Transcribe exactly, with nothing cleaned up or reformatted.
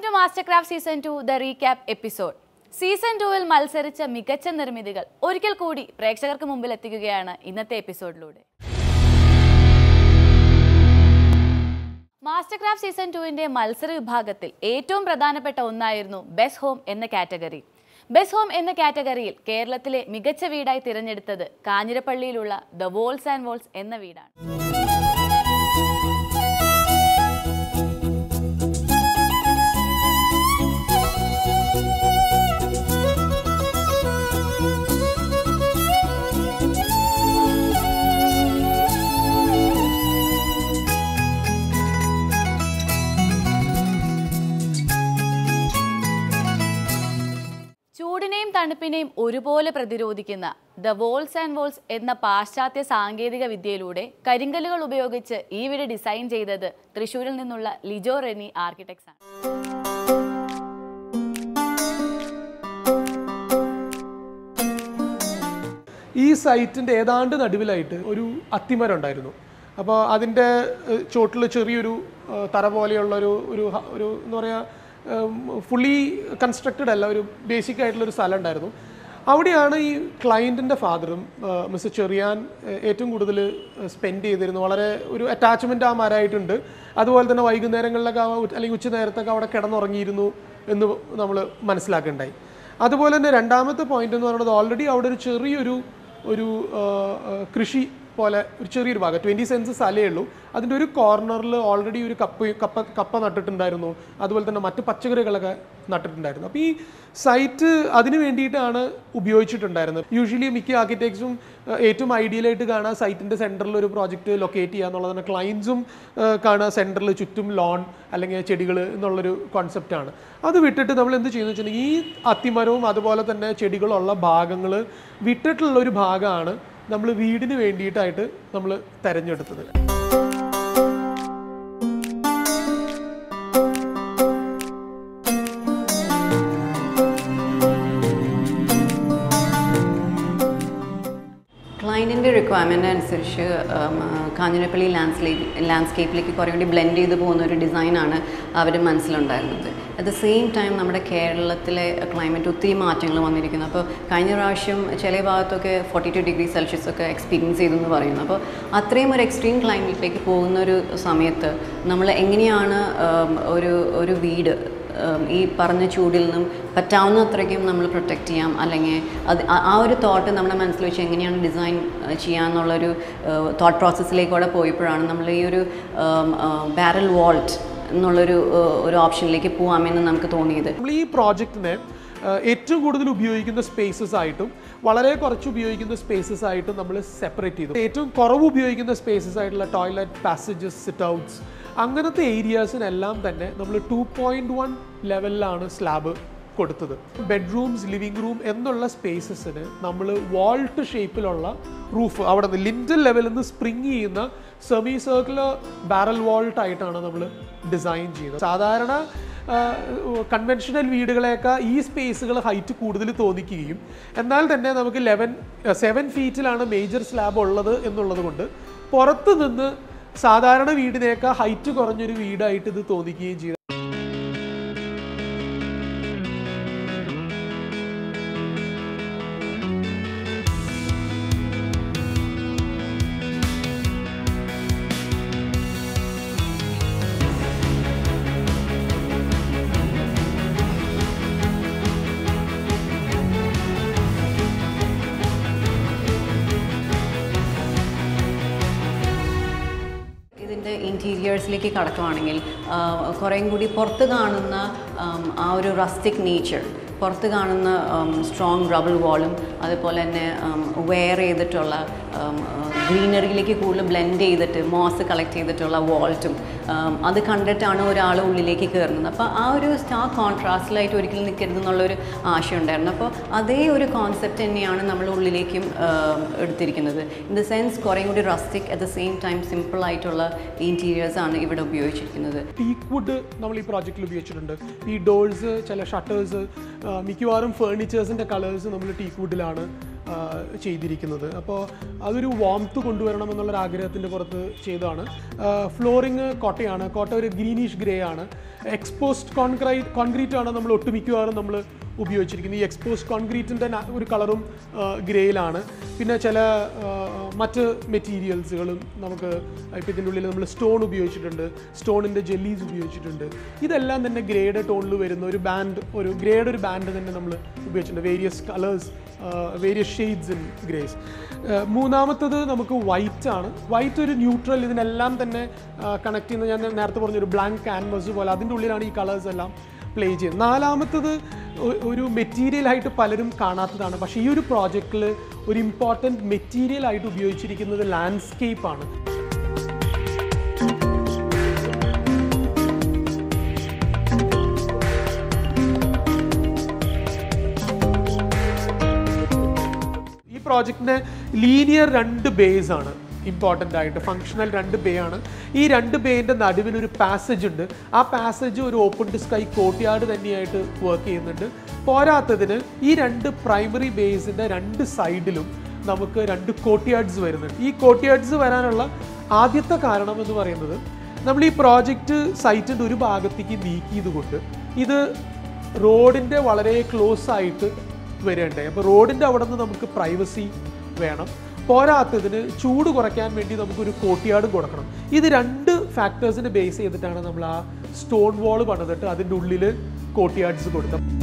to Mastercraft Season two, the recap episode. Season two il മത്സരിച്ച മികച്ച നിർമ്മിതികൾ ഒരിക്കൽ കൂടി പ്രേക്ഷകർക്ക് മുമ്പിൽ എത്തിക്കുകയാണ് ഇന്നത്തെ എപ്പിസോഡിലൂടെ. Mastercraft Season two ന്റെ മത്സര വിഭാഗത്തിൽ ഏറ്റവും പ്രധാനപ്പെട്ട ഒന്നായിരുന്നു ബെസ്റ്റ് ഹോം എന്ന കാറ്റഗറി. ബെസ്റ്റ് ഹോം എന്ന കാറ്റഗറിയിൽ കേരളത്തിലെ മികച്ച വീടായി തിരഞ്ഞെടുത്തത് കാഞ്ഞിരപ്പള്ളിയിലുള്ള ദ വോൾസ് ആൻഡ് വോൾസ് എന്ന വീടാണ്. ചൂടിനെയും തണുപ്പിനെയും ഒരുപോലെ പ്രതിരോധിക്കുന്ന ദ വോൾസ് ആൻഡ് വോൾസ് എന്ന പാശ്ചാത്യ സാങ്കേതിക വിദ്യയിലൂടെ കരിങ്കല്ലുകൾ ഉപയോഗിച്ച് ഈ വീട് ഡിസൈൻ ചെയ്തത് തൃശ്ശൂരിൽ നിന്നുള്ള ലിജോ റെനി ആർക്കിടെക്ട്സ് ആണ്. ഈ സൈറ്റിൻ്റെ ഏതാണ്ട് നടുവിലായിട്ട് ഒരു അത്തിമരം ഉണ്ടായിരുന്നു. അപ്പോൾ അതിൻ്റെ ചോട്ടിൽ ചെറിയൊരു തറ പോലെയുള്ളൊരു ഒരു ഒരു എന്താ പറയുക ഫുള്ളി കൺസ്ട്രക്റ്റഡ് അല്ല, ഒരു ബേസിക് ആയിട്ടുള്ളൊരു സ്ഥലം ഉണ്ടായിരുന്നു. അവിടെയാണ് ഈ ക്ലയൻറ്റിൻ്റെ ഫാദറും മിസ്റ്റർ ചെറിയാൻ ഏറ്റവും കൂടുതൽ സ്പെൻഡ് ചെയ്തിരുന്നു. വളരെ ഒരു അറ്റാച്ച്മെൻറ്റ് ആ മരമായിട്ടുണ്ട്. അതുപോലെ തന്നെ വൈകുന്നേരങ്ങളിലൊക്കെ അല്ലെങ്കിൽ ഉച്ച നേരത്തൊക്കെ അവിടെ കിടന്നുറങ്ങിയിരുന്നു എന്ന് നമ്മൾ മനസ്സിലാക്കുകയുണ്ടായി. അതുപോലെ തന്നെ രണ്ടാമത്തെ പോയിന്റ് എന്ന് പറയുന്നത് ഓൾറെഡി അവിടെ ഒരു ചെറിയൊരു ഒരു കൃഷി പോലെ ഒരു ചെറിയൊരു ഭാഗം ട്വൻറ്റി സെൻസ് സ്ഥലമേ ഉള്ളൂ. അതിൻ്റെ ഒരു കോർണറിൽ ഓൾറെഡി ഒരു കപ്പ കപ്പ കപ്പ നട്ടിട്ടുണ്ടായിരുന്നു. അതുപോലെ തന്നെ മറ്റ് പച്ചക്കറികളൊക്കെ നട്ടിട്ടുണ്ടായിരുന്നു. അപ്പോൾ ഈ സൈറ്റ് അതിന് വേണ്ടിയിട്ടാണ് ഉപയോഗിച്ചിട്ടുണ്ടായിരുന്നത്. യൂഷ്വലി മിക്ക ആർക്കിടെക്ട്സും ഏറ്റവും ഐഡിയലായിട്ട് കാണുക സൈറ്റിൻ്റെ സെൻറ്ററിൽ ഒരു പ്രോജക്റ്റ് ലൊക്കേറ്റ് ചെയ്യുക എന്നുള്ളതാണ്. ക്ലയൻസും കാണുക സെൻറ്ററിൽ ചുറ്റും ലോൺ അല്ലെങ്കിൽ ചെടികൾ എന്നുള്ളൊരു കോൺസെപ്റ്റാണ്. അത് വിട്ടിട്ട് നമ്മൾ എന്ത് ചെയ്യുന്നത് വെച്ചിട്ടുണ്ടെങ്കിൽ ഈ അത്തിമരവും അതുപോലെ തന്നെ ചെടികളുള്ള ഭാഗങ്ങൾ വിട്ടിട്ടുള്ളൊരു ഭാഗമാണ് നമ്മൾ വീടിന് വേണ്ടിയിട്ടായിട്ട് നമ്മൾ തിരഞ്ഞെടുത്തത്. ക്ലയൻറ്റിൻ്റെ റിക്വയർമെൻ്റ് അനുസരിച്ച് കാഞ്ഞിരപ്പള്ളി ലാൻഡ്സ്കേപ്പ് ലാൻഡ്സ്കേപ്പിലേക്ക് കുറേ കൂടി ബ്ലെൻഡ് ചെയ്ത് പോകുന്ന ഒരു ഡിസൈനാണ് അവർ മനസ്സിലുണ്ടായിരുന്നത്. അറ്റ് ദ സെയിം ടൈം നമ്മുടെ കേരളത്തിലെ ക്ലൈമറ്റ് ഒത്തിരി മാറ്റങ്ങൾ വന്നിരിക്കുന്നു. അപ്പോൾ കഴിഞ്ഞ പ്രാവശ്യം ചില ഭാഗത്തൊക്കെ ഫോർട്ടി ടു ഡിഗ്രി സെൽഷ്യസ് ഒക്കെ എക്സ്പീരിയൻസ് ചെയ്തു എന്ന് പറയുന്നു. അപ്പോൾ അത്രയും ഒരു എക്സ്ട്രീം ക്ലൈമറ്റിലേക്ക് പോകുന്ന ഒരു സമയത്ത് നമ്മൾ എങ്ങനെയാണ് ഒരു ഒരു വീട് ഈ പറഞ്ഞ ചൂടിൽ നിന്നും പറ്റാവുന്ന അത്രയ്ക്കും നമ്മൾ പ്രൊട്ടക്റ്റ് ചെയ്യാം, അല്ലെങ്കിൽ അത് ആ ഒരു തോട്ട് നമ്മുടെ മനസ്സിൽ വെച്ച് എങ്ങനെയാണ് ഡിസൈൻ ചെയ്യാമെന്നുള്ളൊരു തോട്ട് പ്രോസസ്സിലേക്കൂടെ പോയപ്പോഴാണ് നമ്മൾ ഈ ഒരു ബാരൽ വാൾട്ട് എന്നുള്ളൊരു ഒരു ഓപ്ഷനിലേക്ക് പോകാമെന്ന് നമുക്ക് തോന്നിയത്. നമ്മൾ ഈ പ്രോജക്റ്റിനെ ഏറ്റവും കൂടുതൽ ഉപയോഗിക്കുന്ന സ്പേസസ് ആയിട്ടും വളരെ കുറച്ച് ഉപയോഗിക്കുന്ന സ്പേസസ് ആയിട്ടും നമ്മൾ സെപ്പറേറ്റ് ചെയ്തു. ഏറ്റവും കുറവ് ഉപയോഗിക്കുന്ന സ്പേസസ് ആയിട്ടുള്ള ടോയ്ലറ്റ്, പാസേജസ്, സിറ്റ് ഔട്ട്സ് അങ്ങനത്തെ ഏരിയാസിനെല്ലാം തന്നെ നമ്മൾ ടു പോയിൻറ്റ് വൺ ലെവലിലാണ് സ്ലാബ് കൊടുത്തത്. ബെഡ്റൂംസ്, ലിവിങ് റൂം എന്നുള്ള സ്പേസസിന് നമ്മൾ വാൾട്ട് ഷേപ്പിലുള്ള റൂഫ് അവിടെ നിന്ന് ലിൻറ്റൽ ലെവലിൽ നിന്ന് സ്പ്രിങ് ചെയ്യുന്ന സെമി സർക്കുലർ ബാരൽ വാൾട്ട് ആയിട്ടാണ് നമ്മൾ ഡിസൈൻ ചെയ്യുന്നത്. സാധാരണ കൺവെൻഷണൽ വീടുകളെയൊക്കെ ഈ സ്പേസുകൾ ഹൈറ്റ് കൂടുതൽ തോന്നിക്കുകയും എന്നാൽ തന്നെ നമുക്ക് ലെവൻ സെവൻ ഫീറ്റിലാണ് മേജർ സ്ലാബ് ഉള്ളത് എന്നുള്ളത് കൊണ്ട് പുറത്ത് നിന്ന് സാധാരണ വീടിനേക്കാൾ ഹൈറ്റ് കുറഞ്ഞൊരു വീടായിട്ട് ഇത് തോന്നിക്കുകയും ചെയ്തു. ഇൻറ്റീരിയേഴ്സിലേക്ക് കടക്കുകയാണെങ്കിൽ കുറേയും കൂടി പുറത്ത് കാണുന്ന ആ ഒരു റസ്റ്റിക് നേച്ചർ, പുറത്ത് കാണുന്ന സ്ട്രോങ് റബിൾ വാളും അതുപോലെ തന്നെ വെയർ ചെയ്തിട്ടുള്ള ഗ്രീനറിയിലേക്ക് കൂടുതൽ ബ്ലെൻഡ് ചെയ്തിട്ട് മോസ് കളക്ട് ചെയ്തിട്ടുള്ള വാൾട്ടും അത് കണ്ടിട്ടാണ് ഒരാൾ ഉള്ളിലേക്ക് കയറുന്നത്. അപ്പോൾ ആ ഒരു സ്റ്റാർ കോൺട്രാസ്റ്റിലായിട്ട് ഒരിക്കലും നിൽക്കരുത് എന്നുള്ളൊരു ആശയം ഉണ്ടായിരുന്നു. അപ്പോൾ അതേ ഒരു കോൺസെപ്റ്റ് തന്നെയാണ് നമ്മൾ ഉള്ളിലേക്കും എടുത്തിരിക്കുന്നത്. ഇൻ ദ സെൻസ് കുറേ കൂടി rustic at the same time simple ആയിട്ടുള്ള ഇൻറ്റീരിയേഴ്സാണ് ഇവിടെ ഉപയോഗിച്ചിരിക്കുന്നത്. ടീക്ക് വുഡ് നമ്മൾ ഈ പ്രോജക്റ്റിൽ ഉപയോഗിച്ചിട്ടുണ്ട്. ഈ ഡോഴ്സ്, ചില ഷട്ടേഴ്സ്, മിക്കവാറും ഫേർണിച്ചേഴ്സിൻ്റെ കളേഴ്സ് നമ്മൾ ടീക്ക് വുഡിലാണ് ചെയ്തിരിക്കുന്നത്. അപ്പോൾ അതൊരു വാംത്ത് കൊണ്ടുവരണം എന്നുള്ളൊരു ആഗ്രഹത്തിൻ്റെ പുറത്ത് ചെയ്തതാണ്. ഫ്ലോറിങ് കോട്ടയാണ്. കോട്ട ഒരു ഗ്രീനിഷ് ഗ്രേ ആണ്. എക്സ്പോസ്ഡ് കോൺക്രീറ്റ് കോൺക്രീറ്റ് ആണ് നമ്മൾ ഒട്ടുമിക്കവാറും നമ്മൾ ഉപയോഗിച്ചിരിക്കുന്നത്. ഈ എക്സ്പോസ്ഡ് കോൺക്രീറ്റിൻ്റെ ഒരു കളറും ഗ്രേയിലാണ്. പിന്നെ ചില മറ്റ് മെറ്റീരിയൽസുകളും നമുക്ക് ഇപ്പോൾ ഇതിൻ്റെ ഉള്ളിൽ നമ്മൾ സ്റ്റോൺ ഉപയോഗിച്ചിട്ടുണ്ട്, സ്റ്റോണിൻ്റെ ജെല്ലീസ് ഉപയോഗിച്ചിട്ടുണ്ട്. ഇതെല്ലാം തന്നെ ഗ്രേയുടെ ടോണിൽ വരുന്ന ഒരു ബാൻഡ്, ഒരു ഗ്രേയുടെ ഒരു ബാൻഡ് തന്നെ നമ്മൾ ഉപയോഗിച്ചിട്ടുണ്ട്. Various colours, various shades in greys. മൂന്നാമത്തത് നമുക്ക് വൈറ്റ് ആണ്. വൈറ്റ് ഒരു ന്യൂട്രൽ, ഇതിനെല്ലാം തന്നെ കണക്ട് ചെയ്യുന്ന, ഞാൻ നേരത്തെ പറഞ്ഞൊരു ബ്ലാങ്ക് ക്യാൻവസ് പോലെ അതിൻ്റെ ഉള്ളിലാണ് ഈ കളേഴ്സ് എല്ലാം പ്ലേ ചെയ്യുന്നത്. നാലാമത്തത് ഒരു മെറ്റീരിയലായിട്ട് പലരും കാണാത്തതാണ്, പക്ഷേ ഈ ഒരു പ്രോജക്റ്റിൽ ഒരു ഇമ്പോർട്ടൻറ്റ് മെറ്റീരിയലായിട്ട് ഉപയോഗിച്ചിരിക്കുന്നത് ലാൻഡ്സ്കേപ്പാണ്. ഈ പ്രോജക്റ്റിന് ലീനിയർ രണ്ട് ബേസ് ആണ് ഇമ്പോർട്ടൻ്റ് ആയിട്ട്, ഫങ്ഷണൽ രണ്ട് ബേ ആണ്. ഈ രണ്ട് ബേൻ്റെ നടുവിലൊരു പാസേജ് ഉണ്ട്. ആ പാസേജ് ഒരു ഓപ്പൺ ടു സ്കൈ കോർട്ട്യാർഡ് തന്നെയായിട്ട് വർക്ക് ചെയ്യുന്നുണ്ട്. പോരാത്തതിന് ഈ രണ്ട് പ്രൈമറി ബേസിൻ്റെ രണ്ട് സൈഡിലും നമുക്ക് രണ്ട് കോർട്ട്യാർഡ്സ് വരുന്നുണ്ട്. ഈ കോർട്ട്യാർഡ്സ് വരാനുള്ള ആദ്യത്തെ കാരണം എന്ന് പറയുന്നത്, നമ്മൾ ഈ പ്രോജക്റ്റ് സൈറ്റിൻ്റെ ഒരു ഭാഗത്തേക്ക് നീക്കിയത് കൊണ്ട് ഇത് റോഡിൻ്റെ വളരെ ക്ലോസ് ആയിട്ട് വരേണ്ടേ. അപ്പോൾ റോഡിൻ്റെ അവിടെ നിന്ന് നമുക്ക് പ്രൈവസി വേണം. പോരാത്തതിന് ചൂട് കുറയ്ക്കാൻ വേണ്ടി നമുക്കൊരു കോർട്ട്യാർഡും കൊടുക്കണം. ഇത് രണ്ട് ഫാക്ടേഴ്സിനെ ബേസ് ചെയ്തിട്ടാണ് നമ്മൾ ആ സ്റ്റോൺ വാൾ പണിതിട്ട് അതിൻ്റെ ഉള്ളിൽ കോർട്ട്യാർഡ്സ് കൊടുത്തത്.